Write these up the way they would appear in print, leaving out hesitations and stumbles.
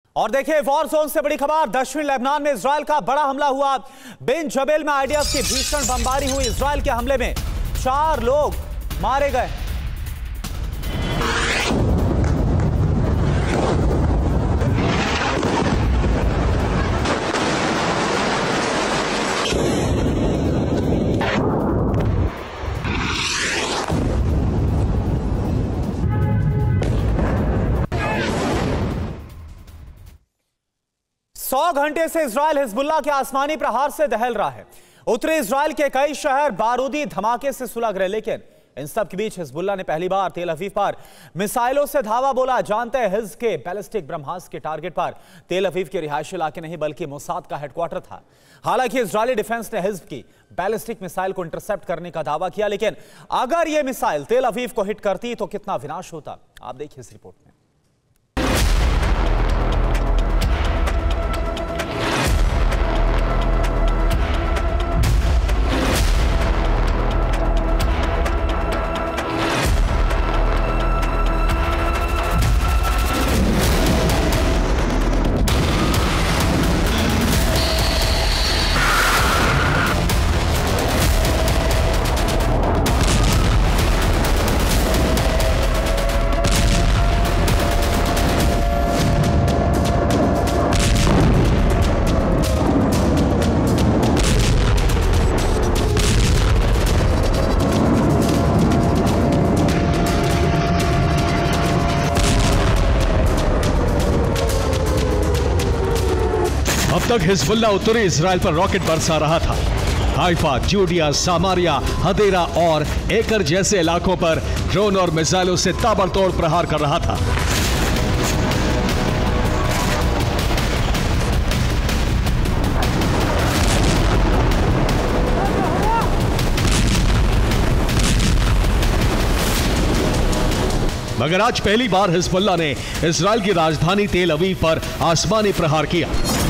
और देखिए war zone से बड़ी खबर, दक्षिण लेबनान में इजराइल का बड़ा हमला हुआ। बिन जबेल में आईडीएफ की भीषण बमबारी हुई। इजराइल के हमले में 4 लोग मारे गए। सौ घंटे से इजराइल हिजबुल्लाह के आसमानी प्रहार से दहल रहा है। उत्तरी इजराइल के कई शहर बारूदी धमाके से सुलग रहे, लेकिन इन सब के बीच हिजबुल्लाह ने पहली बार तेल अवीव पर मिसाइलों से धावा बोला। जानते हैं हिज्ब के बैलिस्टिक ब्रह्मास्त्र के टारगेट पर तेल अवीव के रिहायशी इलाके नहीं बल्कि मोसाद का हेडक्वार्टर था। हालांकि इजरायली डिफेंस ने हिज्ब की बैलिस्टिक मिसाइल को इंटरसेप्ट करने का दावा किया, लेकिन अगर यह मिसाइल तेल अवीव को हिट करती तो कितना विनाश होता, आप देखिए इस रिपोर्ट में। अब तक हिजबुल्ला उत्तरी इजराइल पर रॉकेट बरसा रहा था। हाइफा, जूडिया, सामारिया, हदेरा और एकर जैसे इलाकों पर ड्रोन और मिसाइलों से ताबड़तोड़ प्रहार कर रहा था। मगर आज पहली बार हिजबुल्ला ने इजराइल की राजधानी तेल अवीव पर आसमानी प्रहार किया।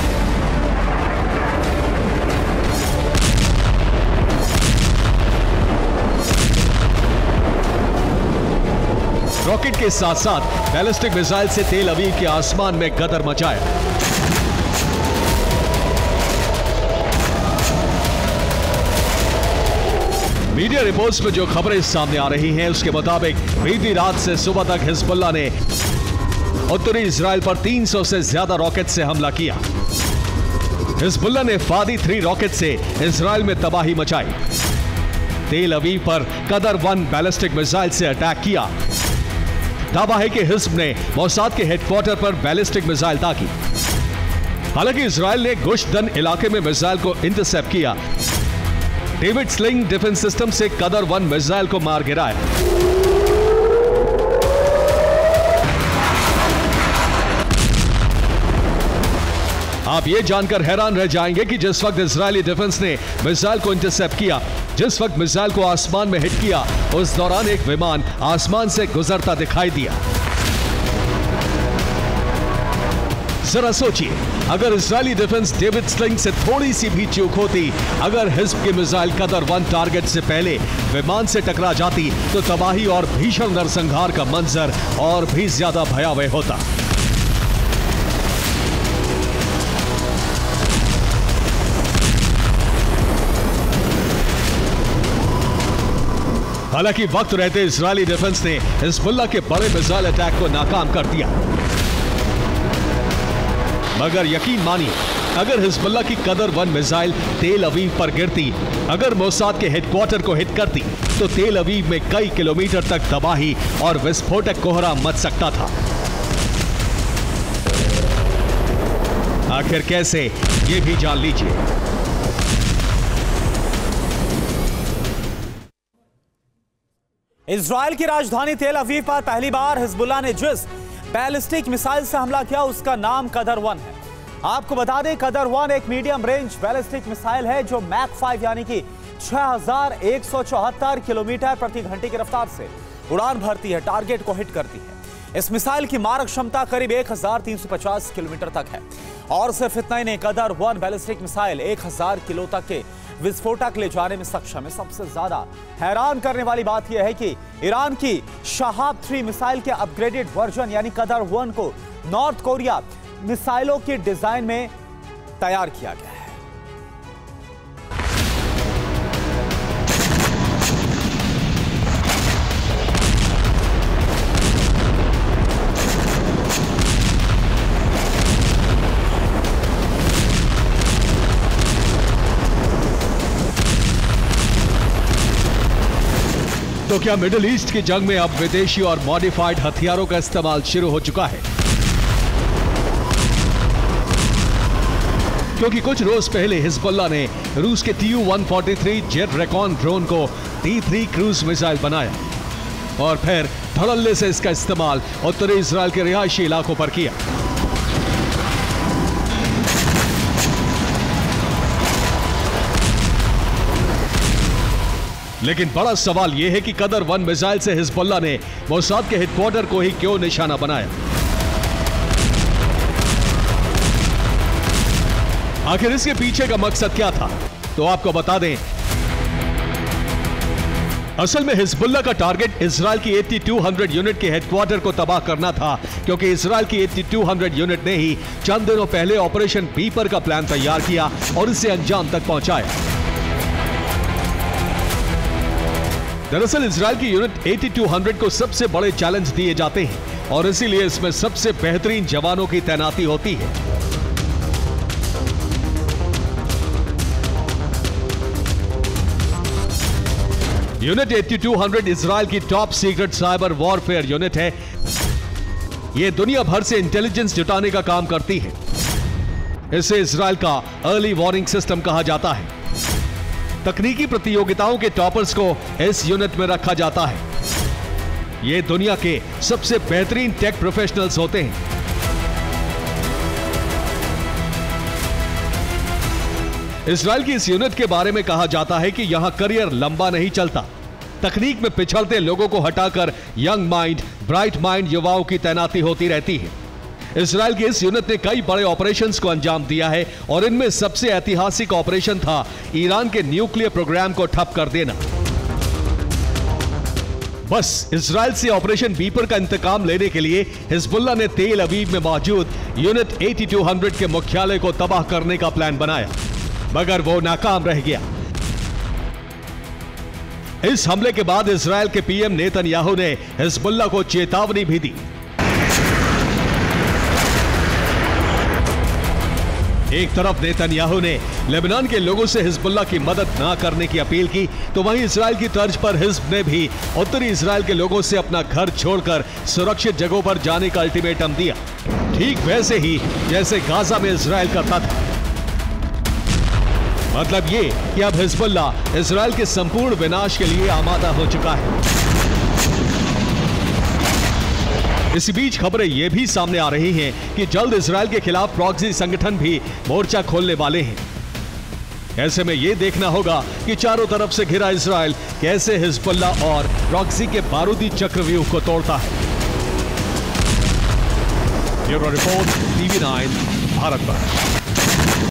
रॉकेट के साथ साथ बैलिस्टिक मिसाइल से तेल अवीव के आसमान में गदर मचाया। मीडिया रिपोर्ट्स में जो खबरें सामने आ रही हैं उसके मुताबिक बीती रात से सुबह तक हिजबुल्ला ने उत्तरी इजराइल पर 300 से ज्यादा रॉकेट से हमला किया। हिजबुल्ला ने फादी 3 रॉकेट से इजराइल में तबाही मचाई। तेल अवीव पर कदर 1 बैलिस्टिक मिसाइल से अटैक किया। दावा है कि हिज्ब ने मोसाद के हेडक्वार्टर पर बैलिस्टिक मिसाइल दागी। हालांकि इजराइल ने गुश्तदन इलाके में मिसाइल को इंटरसेप्ट किया। डेविड स्लिंग डिफेंस सिस्टम से कदर 1 मिसाइल को मार गिराया। आप ये जानकर हैरान रह जाएंगे कि जिस वक्त इजरायली डिफेंस ने मिसाइल को इंटरसेप्ट किया, जिस वक्त मिसाइल को आसमान में हिट किया, उस दौरान एक विमान आसमान से गुजरता दिखाई दिया। जरा सोचिए, अगर इजरायली डिफेंस डेविड स्लिंग से थोड़ी सी भी चूक होती, अगर हिज्ब की मिसाइल कदर 1 टारगेट से पहले विमान से टकरा जाती तो तबाही और भीषण नरसंहार का मंजर और भी ज्यादा भयावह होता। हालांकि वक्त रहते इजरायली डिफेंस ने हिजबुल्ला के बड़े मिसाइल अटैक को नाकाम कर दिया। मगर यकीन मानिए, अगर हिजबुल्ला की कदर 1 मिसाइल तेल अवीव पर गिरती, अगर मोसाद के हेडक्वार्टर को हिट करती, तो तेल अवीव में कई किलोमीटर तक तबाही और विस्फोटक कोहरा मच सकता था। आखिर कैसे, ये भी जान लीजिए। इजराइल की राजधानी तेल अवीव पर पहली बार हिजबुल्लाह ने जिस बैलिस्टिक मिसाइल से हमला किया उसका नाम कदर 1 है। आपको बता दें, कदर 1 एक मीडियम रेंज बैलिस्टिक मिसाइल है जो मैक 5 यानी कि 6174 किलोमीटर प्रति घंटे की रफ्तार से उड़ान भरती है, टारगेट को हिट करती है। इस मिसाइल की मारक क्षमता करीब 1350 किलोमीटर तक है। और सिर्फ इतना ही नहीं, कदर 1 बैलिस्टिक मिसाइल 1000 किलो तक के विस्फोटक ले जाने में सक्षम है। सबसे ज्यादा हैरान करने वाली बात यह है कि ईरान की शहाब 3 मिसाइल के अपग्रेडेड वर्जन यानी कदर 1 को नॉर्थ कोरिया मिसाइलों के डिजाइन में तैयार किया गया है। तो क्या मिडिल ईस्ट की जंग में अब विदेशी और मॉडिफाइड हथियारों का इस्तेमाल शुरू हो चुका है? क्योंकि कुछ रोज पहले हिजबुल्लाह ने रूस के Tu-143 जेट रेकॉन ड्रोन को T-3 क्रूज मिसाइल बनाया और फिर धड़ल्ले से इसका इस्तेमाल उत्तरी इजराइल के रिहायशी इलाकों पर किया। लेकिन बड़ा सवाल यह है कि कदर 1 मिसाइल से हिजबुल्लाह ने मोसाद के हेडक्वार्टर को ही क्यों निशाना बनाया? आखिर इसके पीछे का मकसद क्या था? तो आपको बता दें, असल में हिजबुल्लाह का टारगेट इजराइल की 8200 यूनिट के हेडक्वार्टर को तबाह करना था, क्योंकि इजराइल की 8200 यूनिट ने ही चंद दिनों पहले ऑपरेशन बीपर का प्लान तैयार किया और इसे अंजाम तक पहुंचाया। दरअसल इजराइल की यूनिट 8200 को सबसे बड़े चैलेंज दिए जाते हैं और इसीलिए इसमें सबसे बेहतरीन जवानों की तैनाती होती है। यूनिट 8200 इजराइल की top secret cyber warfare unit है। यह दुनिया भर से इंटेलिजेंस जुटाने का काम करती है। इसे इजराइल का अर्ली वार्निंग सिस्टम कहा जाता है। तकनीकी प्रतियोगिताओं के टॉपर्स को इस यूनिट में रखा जाता है। ये दुनिया के सबसे बेहतरीन टेक प्रोफेशनल्स होते हैं। इजराइल की इस यूनिट के बारे में कहा जाता है कि यहां करियर लंबा नहीं चलता। तकनीक में पिछड़ते लोगों को हटाकर यंग माइंड, ब्राइट माइंड युवाओं की तैनाती होती रहती है। इजराइल की इस यूनिट ने कई बड़े ऑपरेशंस को अंजाम दिया है और इनमें सबसे ऐतिहासिक ऑपरेशन था ईरान के न्यूक्लियर प्रोग्राम को ठप कर देना। बस इजराइल से ऑपरेशन बीपर का इंतकाम लेने के लिए हिजबुल्लाह ने तेल अवीव में मौजूद यूनिट 8200 के मुख्यालय को तबाह करने का प्लान बनाया, मगर वो नाकाम रह गया। इस हमले के बाद इजराइल के पीएम नेतन्याहू ने हिजबुल्लाह को चेतावनी भी दी। एक तरफ नेतन्याहू ने लेबनान के लोगों से हिजबुल्लाह की मदद ना करने की अपील की, तो वहीं इजराइल की तर्ज पर हिज्ब ने भी उत्तरी इजराइल के लोगों से अपना घर छोड़कर सुरक्षित जगहों पर जाने का अल्टीमेटम दिया, ठीक वैसे ही जैसे गाजा में इजराइल करता था। मतलब ये कि अब हिजबुल्लाह इजराइल के संपूर्ण विनाश के लिए आमादा हो चुका है। इसी बीच खबरें यह भी सामने आ रही हैं कि जल्द इजराइल के खिलाफ प्रॉक्सी संगठन भी मोर्चा खोलने वाले हैं। ऐसे में यह देखना होगा कि चारों तरफ से घिरा इजराइल कैसे हिजबुल्लाह और प्रॉक्सी के बारूदी चक्रव्यूह को तोड़ता है। ब्यूरो रिपोर्ट, TV9 भारत पर।